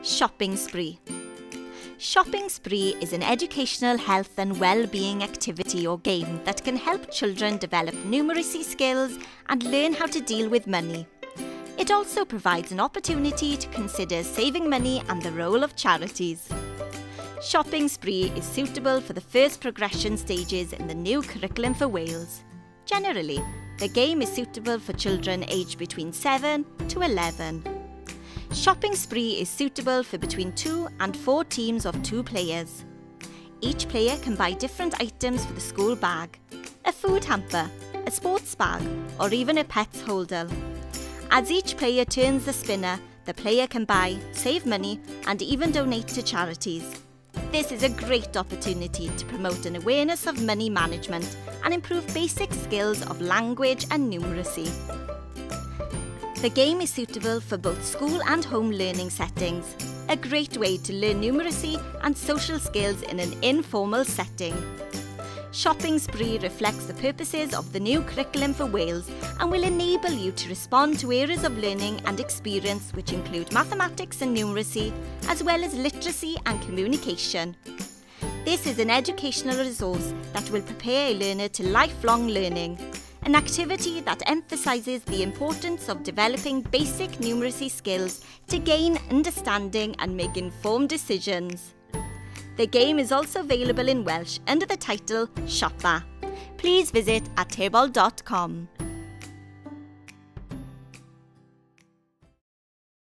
Shopping Spree. Shopping Spree is an educational health and well-being activity or game that can help children develop numeracy skills and learn how to deal with money. It also provides an opportunity to consider saving money and the role of charities. Shopping Spree is suitable for the first progression stages in the new curriculum for Wales. Generally, the game is suitable for children aged between 7 to 11. Shopping Spree is suitable for between 2 and 4 teams of 2 players. Each player can buy different items for the school bag, a food hamper, a sports bag, or even a pet's holder. As each player turns the spinner, the player can buy, save money, and even donate to charities. This is a great opportunity to promote an awareness of money management and improve basic skills of language and numeracy. The game is suitable for both school and home learning settings, a great way to learn numeracy and social skills in an informal setting. Shopping Spree reflects the purposes of the new curriculum for Wales and will enable you to respond to areas of learning and experience which include mathematics and numeracy, as well as literacy and communication. This is an educational resource that will prepare a learner to lifelong learning, an activity that emphasises the importance of developing basic numeracy skills to gain understanding and make informed decisions. The game is also available in Welsh under the title Shoppa. Please visit atebol.com.